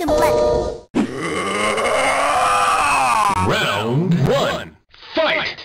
teach him a lesson. Round one. Fight!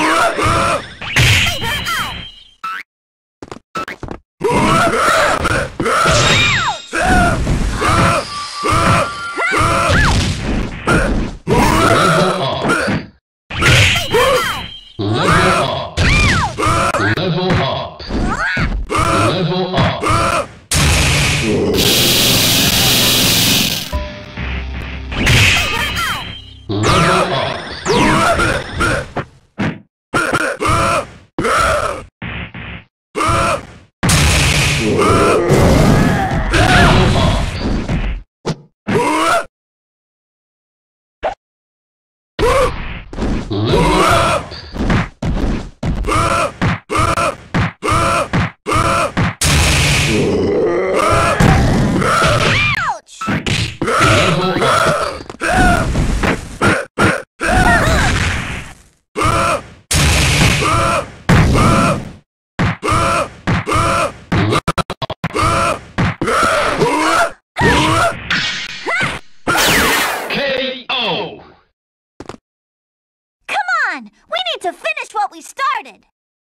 We need to finish what we started!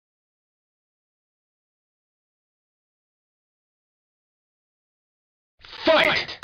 Fight!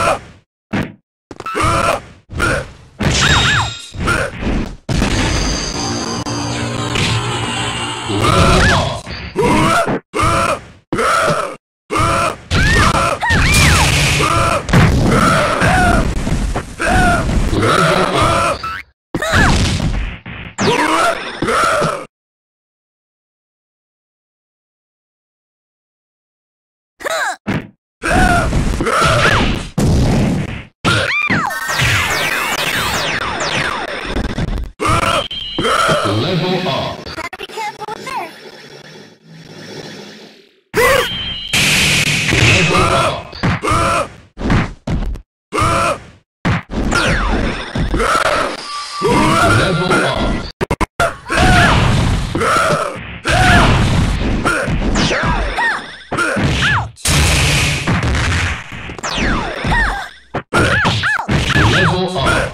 Level up. Gotta be careful with this. Level up. Level up. Level up.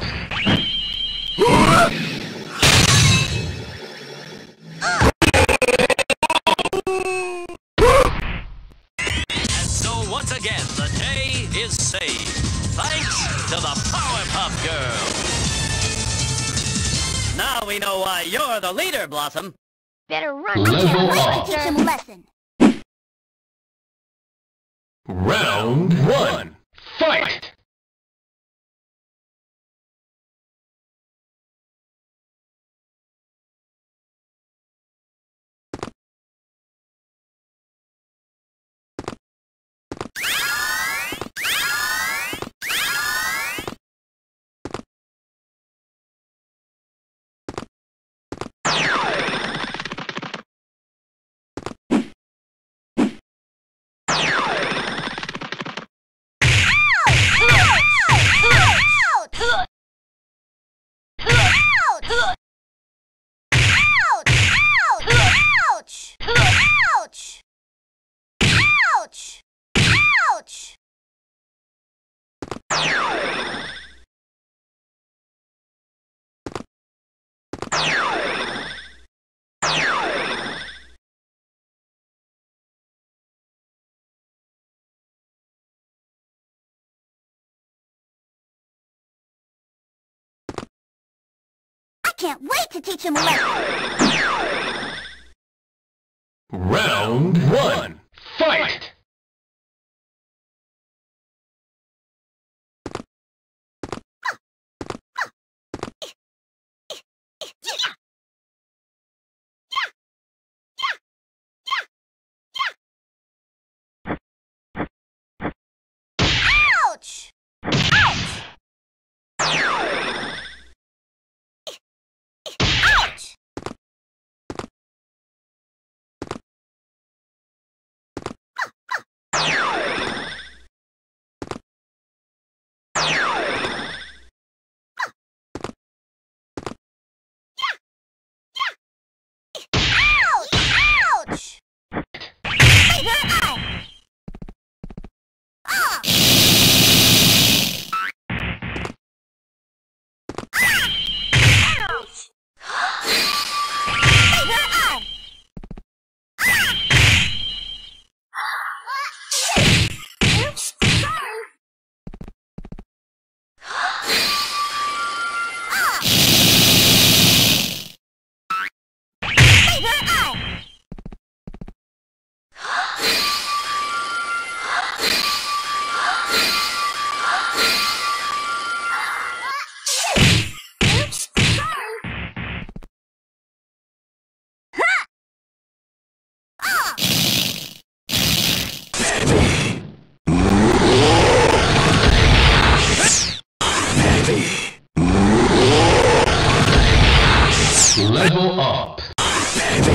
Once again, the day is saved, thanks to the Powerpuff Girls. Now we know why you're the leader, Blossom. Better run. I can't wait to teach him a lesson. Round one. Fight! I can't wait to teach him a lesson. Round one. Fight! Ouch! Ouch! Level up.